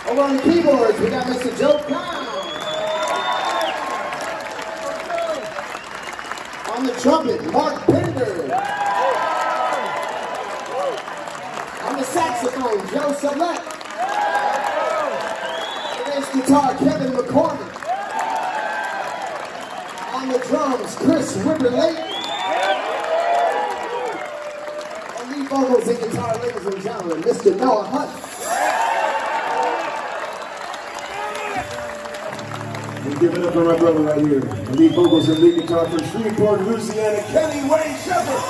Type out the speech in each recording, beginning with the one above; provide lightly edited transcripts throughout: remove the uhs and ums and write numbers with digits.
Over on the keyboards, we got Mr. Joe Brown. On the trumpet, Mark Pender. On the saxophone, Joe Select. The bass guitar, Kevin McCormick. On the drums, Chris Ripper-Lake. On lead vocals and guitar, ladies and gentlemen, Mr. Noah Hunt. Give it up for my brother right here. The lead vocals and lead guitar from Shreveport, Louisiana, Kenny Wayne Sheppard.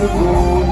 beautiful.